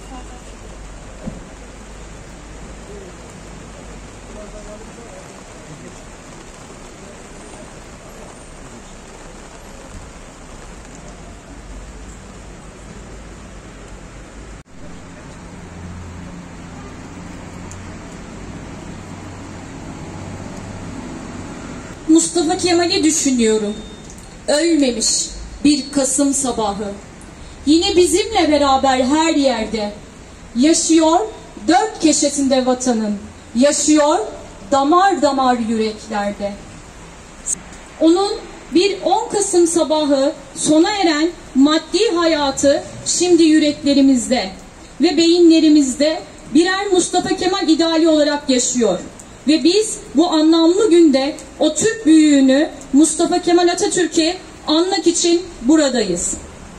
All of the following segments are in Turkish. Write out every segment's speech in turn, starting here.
Mustafa Kemal'i düşünüyorum. Ölmemiş bir Kasım sabahı. Yine bizimle beraber her yerde. Yaşıyor dört köşesinde vatanın. Yaşıyor damar damar yüreklerde. Onun bir 10 Kasım sabahı sona eren maddi hayatı şimdi yüreklerimizde ve beyinlerimizde birer Mustafa Kemal ideali olarak yaşıyor. Ve biz bu anlamlı günde o Türk büyüğünü Mustafa Kemal Atatürk'ü anmak için buradayız.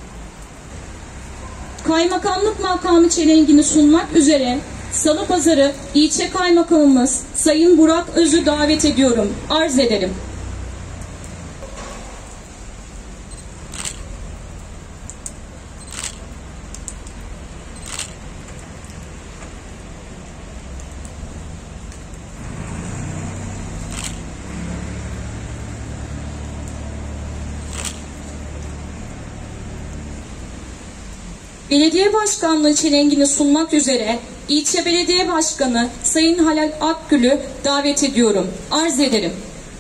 Kaymakamlık makamı çelengini sunmak üzere Salıpazarı İlçe Kaymakamımız Sayın Burak Öz'ü davet ediyorum. Arz ederim. Belediye Başkanlığı çelengini sunmak üzere İlçe Belediye Başkanı Sayın Halal Akgül'ü davet ediyorum. Arz ederim.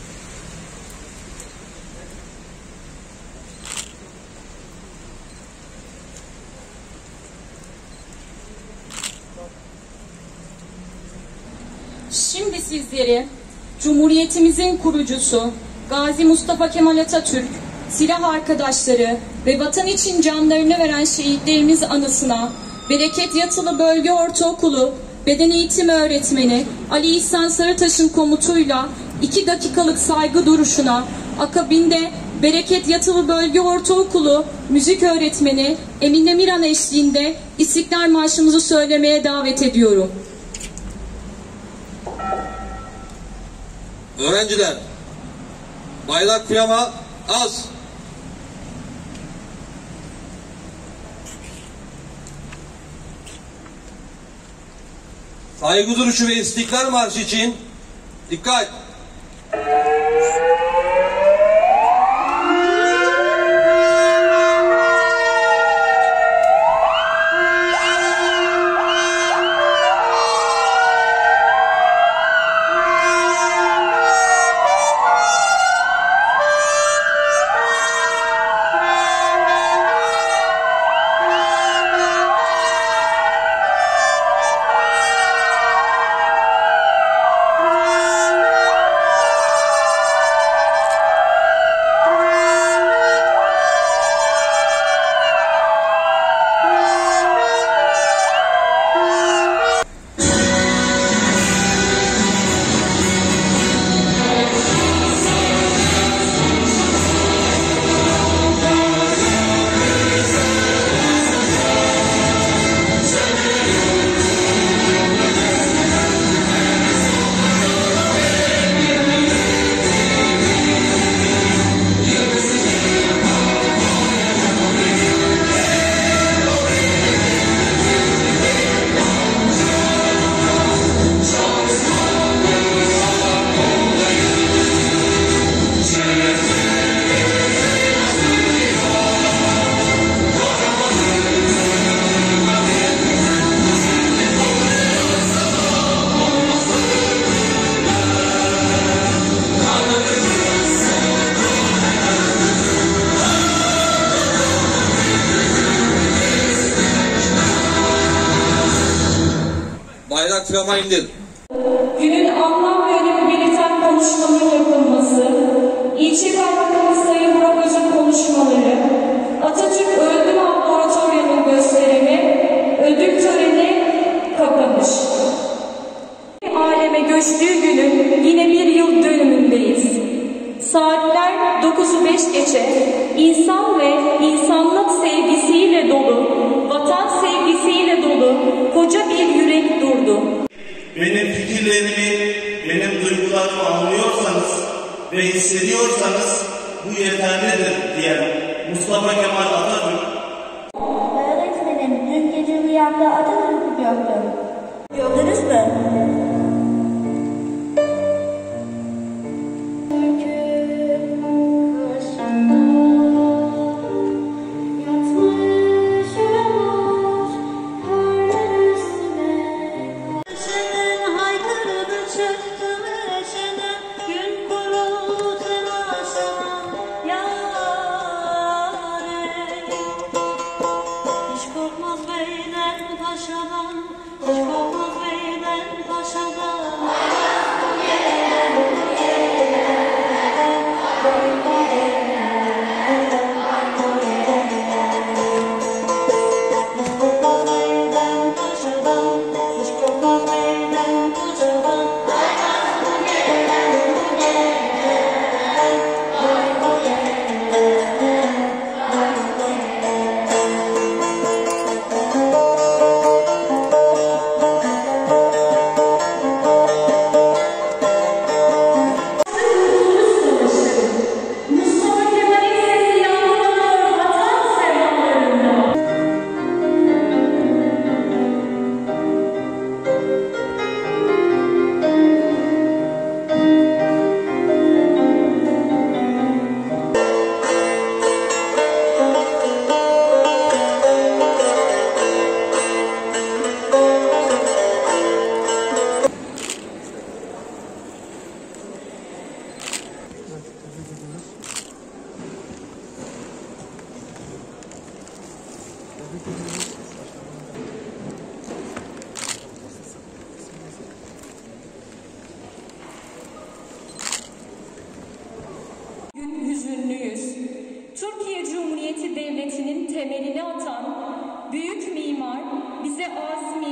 Şimdi sizleri Cumhuriyetimizin kurucusu Gazi Mustafa Kemal Atatürk, silah arkadaşları ve vatan için canlarını veren şehitlerimiz anısına Bereket Yatılı Bölge Ortaokulu Beden Eğitimi Öğretmeni Ali İhsan Sarıtaş'ın komutuyla 2 dakikalık saygı duruşuna, akabinde Bereket Yatılı Bölge Ortaokulu Müzik Öğretmeni Emine Miran eşliğinde İstiklal Marşımızı söylemeye davet ediyorum. Öğrenciler, bayrak kıyama az. Saygı duruşu ve İstiklal Marşı için dikkat. Bayrak kıyama indir. Günün anlam ve önemi belirten konuşmaların yapılması, İlçe Kaymakamı Sayın Burak Öz'ün konuşmaları, Atatürk Öğretim Laboratuvarı'nın gösterimi, ödül töreni kapanış. Aleme göçtüğü günün yine bir yıl dönümündeyiz. Saatler 9'u 5 geçe, insan ve insanlık sevgisiyle dolu, vatan sevgisiyle dolu koca bir yürek durdu. Benim fikirlerimi, benim duygularımı anlıyorsanız ve hissediyorsanız bu yeterlidir diyen Mustafa Kemal Atatürk. Öğretmenim, dün gece rüyamda Atatürk paşadan, hiç korkmaz beyden paşadan. Gün hüzünlüyüz. Türkiye Cumhuriyeti Devleti'nin temelini atan büyük mimar bize azmi,